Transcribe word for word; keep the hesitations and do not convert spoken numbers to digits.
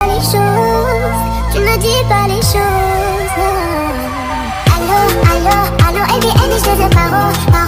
Les choses, tu ne dis pas les choses. Allô, allô, allô, Eddie, Eddie, je te parle.